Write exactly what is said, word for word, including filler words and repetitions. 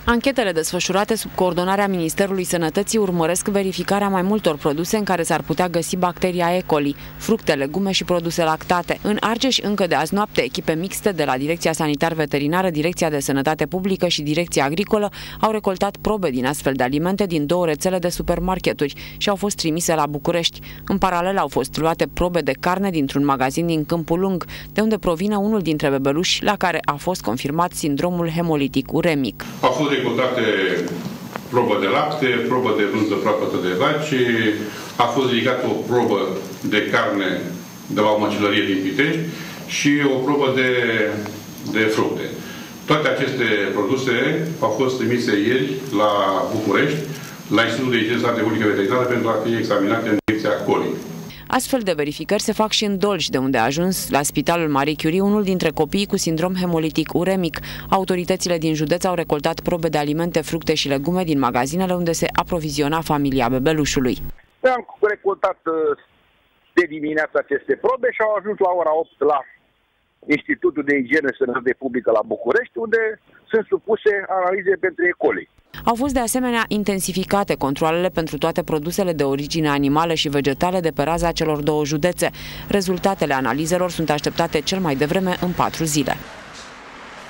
Anchetele desfășurate sub coordonarea Ministerului Sănătății urmăresc verificarea mai multor produse în care s-ar putea găsi bacteria E. coli, fructe, legume și produse lactate. În Argeș, încă de azi noapte, echipe mixte de la Direcția Sanitar-Veterinară, Direcția de Sănătate Publică și Direcția Agricolă au recoltat probe din astfel de alimente din două rețele de supermarketuri și au fost trimise la București. În paralel au fost luate probe de carne dintr-un magazin din Câmpul Lung, de unde provine unul dintre bebeluși la care a fost confirmat sindromul hemolitic uremic. Au fost recoltate probă de lapte, probă de brânză proaspătă de vaci, a fost ridicată o probă de carne de la o măcelărie din Pitești și o probă de, de fructe. Toate aceste produse au fost trimise ieri la București, la Institutul de Igienă Sănătate Publică Veterinară, pentru a fi examinate în direcția coli. Astfel de verificări se fac și în Dolj, de unde a ajuns la Spitalul Marie Curie unul dintre copiii cu sindrom hemolitic uremic. Autoritățile din județ au recoltat probe de alimente, fructe și legume din magazinele unde se aproviziona familia bebelușului. Am recoltat de dimineață aceste probe și au ajuns la ora opt la Institutul de Igienă Sănătate Publică la București, unde sunt supuse analize pentru E. coli. Au fost de asemenea intensificate controalele pentru toate produsele de origine animală și vegetale de pe raza celor două județe. Rezultatele analizelor sunt așteptate cel mai devreme în patru zile.